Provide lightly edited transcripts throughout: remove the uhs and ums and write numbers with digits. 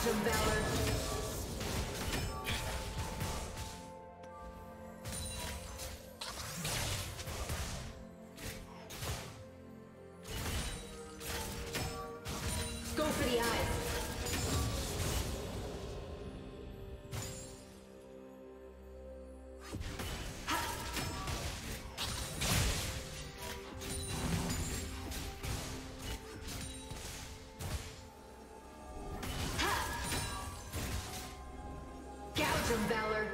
some valor. Go for the eyes. Some valor.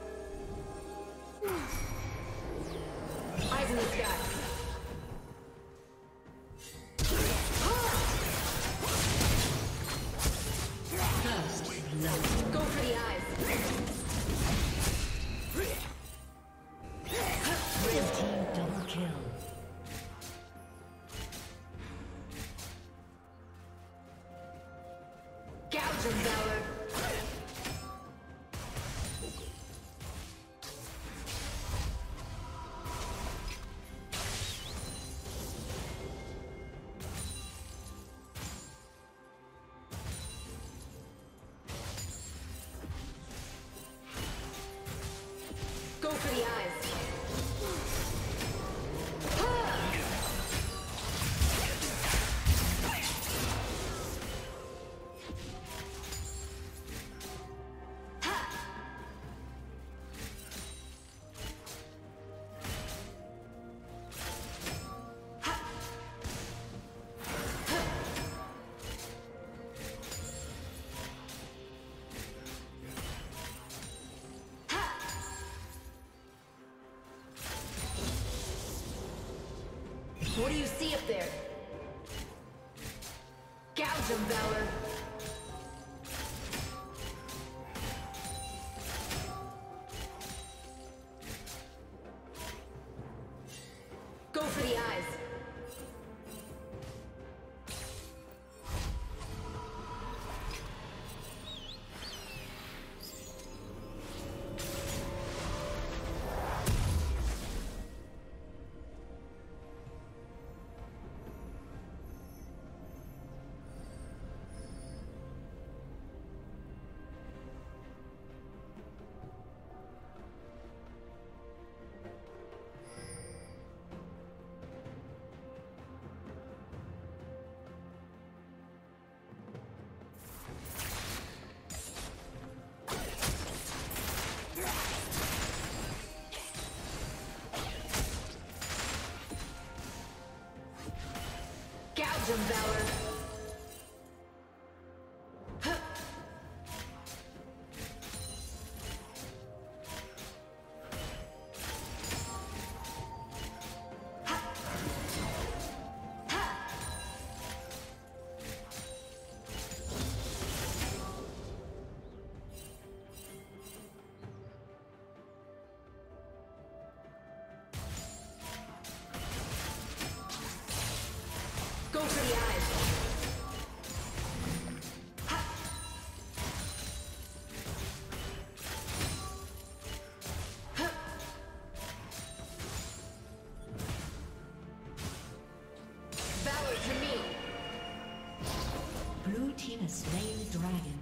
Eyes in the sky. First blood. Go for the eyes. Red team double kill. Gouge some valor. Go for the eyes. What do you see up there? Gouge them, Valor. Go for the eyes. Some valor. Go for the eyes. Valor to me. Blue team has slain the dragon.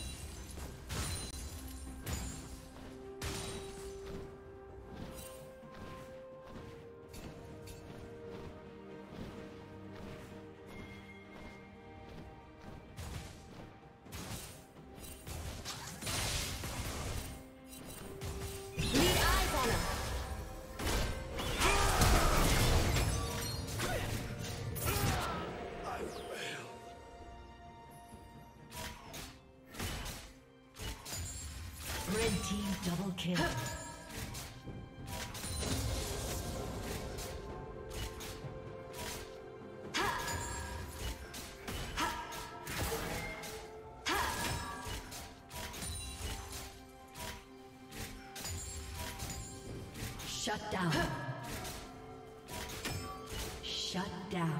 Red team double kill. Shut down. Shut down.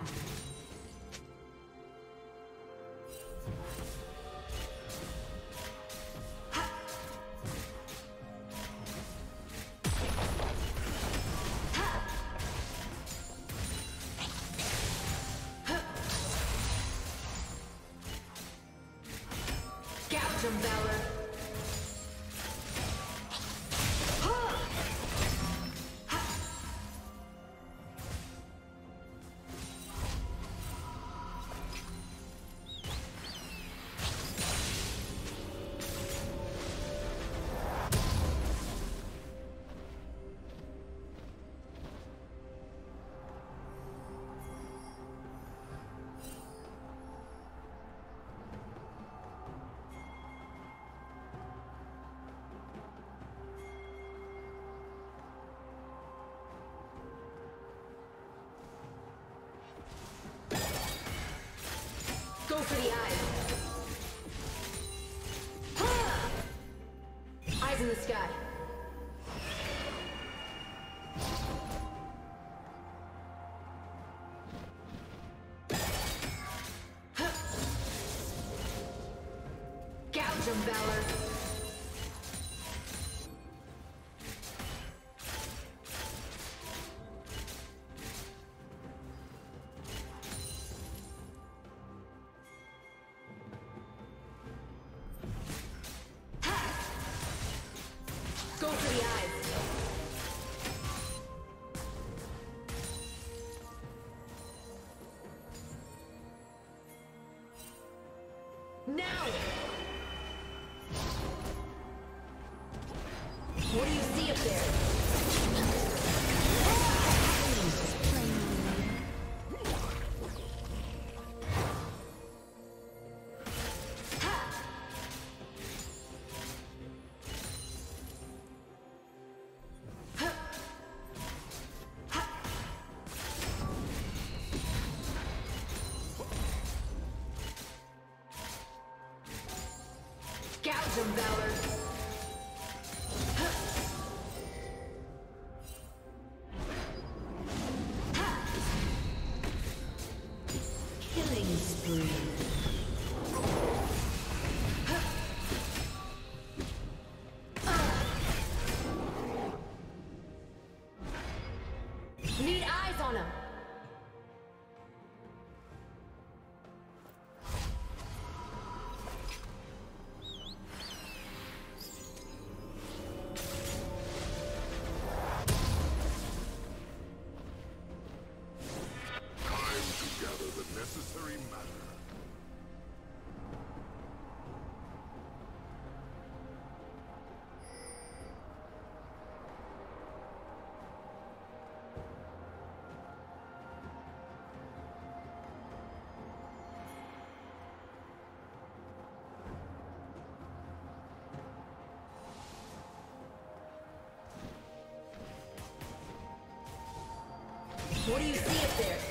Gouge 'em, Valor. Go for the eyes. Ha! Eyes in the sky. Gouge 'em, Valor. Go for the eyes. Now! What do you see up there? Gouge 'em, Valor. Killing spree. Need eyes on him. Necessary matter. What do you see up there?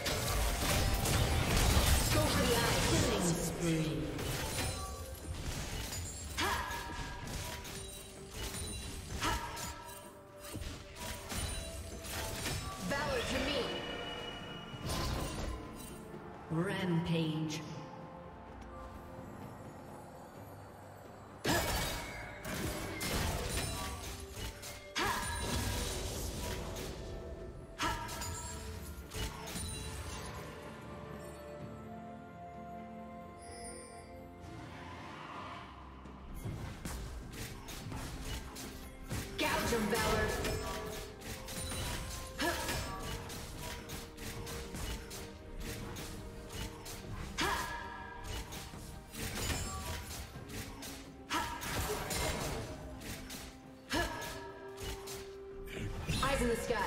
Go for the eyes. Killing spree. Valor to me. Rampage. Gouge 'em, Valor. Eyes in the sky.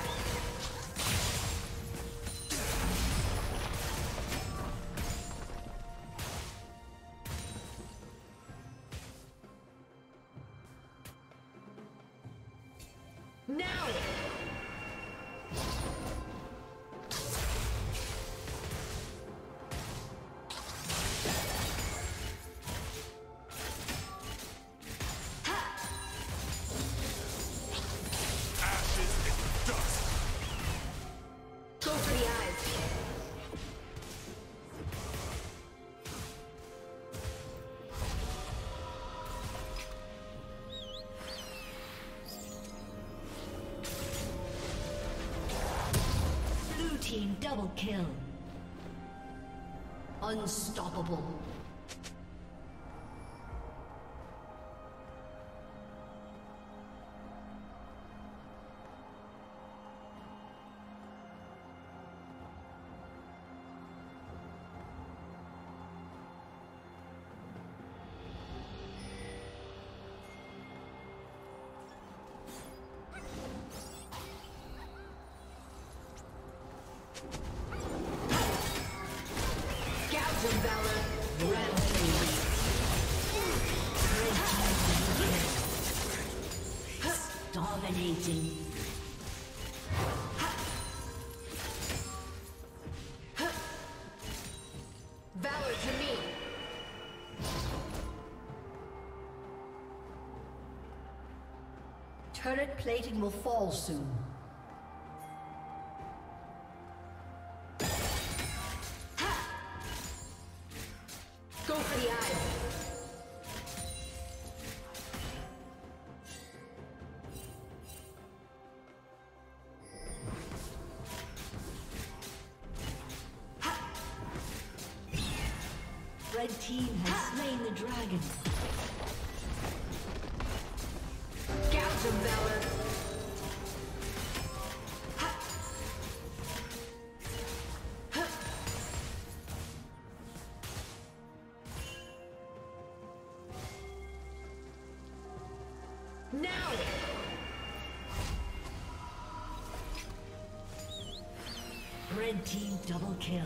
Now! Ashes and dust. Go for the eyes. Blue team double kill. Unstoppable. Valor. Rampage. Dominating. Valor to me. Turret plating will fall soon. Go for the eyes. Red team has slain the dragon. Gouge of Valor. Now! Red team double kill.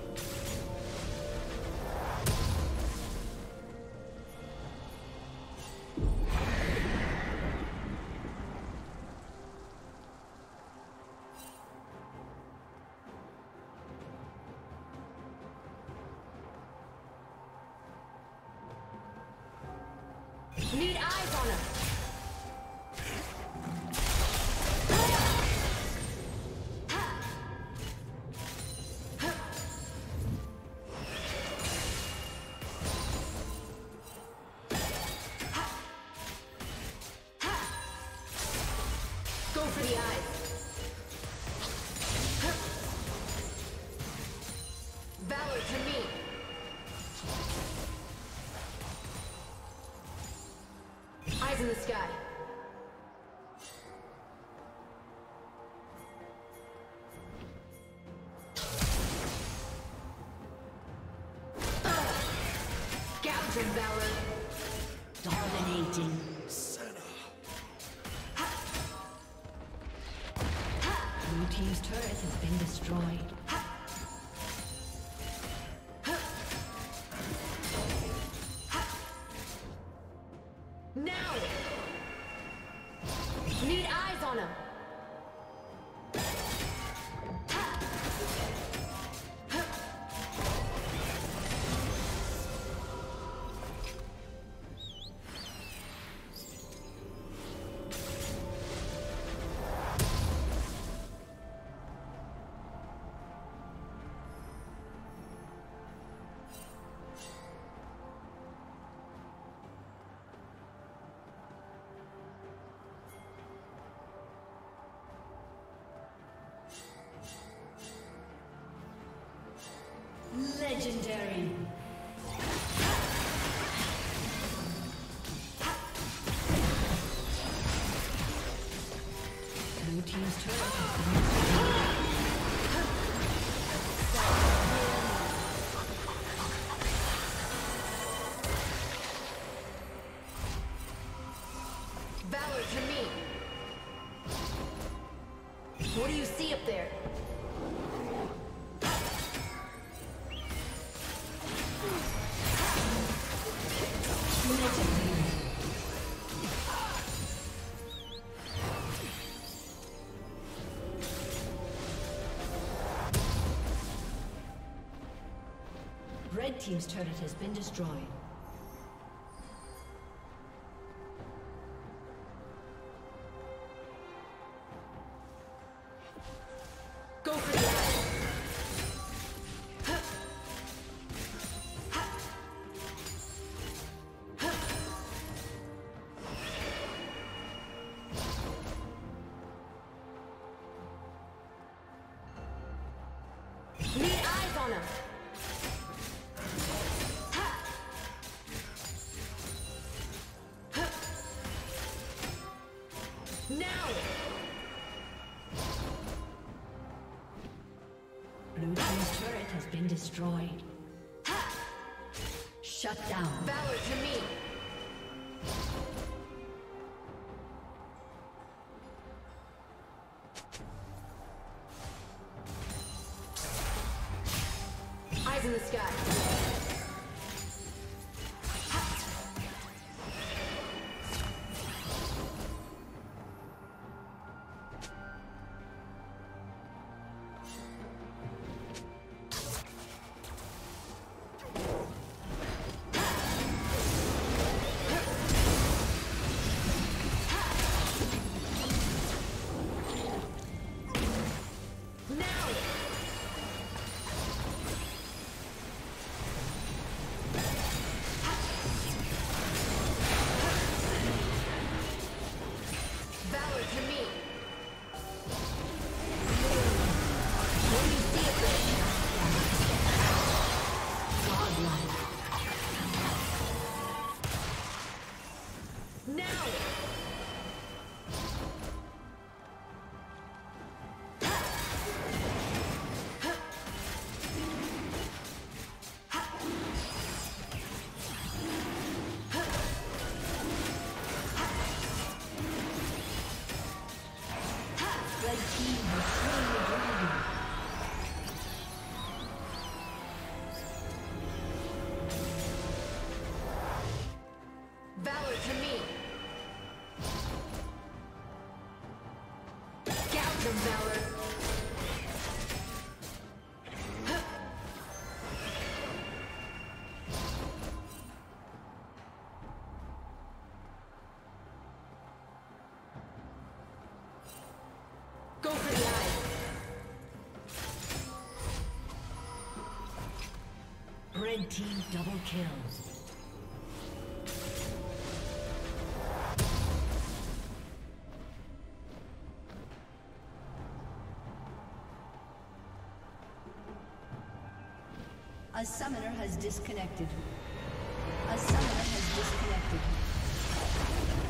Need eyes on him. Go for the eyes. Valor to me. Eyes in the sky. Gouge of Valor. Dominating. Blue team's turret has been destroyed. Now! Need eyes on him. Legendary. Blue team's turret has been Valor to me. What do you see up there? Red team's turret has been destroyed. Go for the eyes. Need eyes on him. Now! Blue team's turret has been destroyed. Shut down. Valor to me. Eyes in the sky. Valor. Go for the eyes. Red team double kills. A summoner has disconnected. A summoner has disconnected.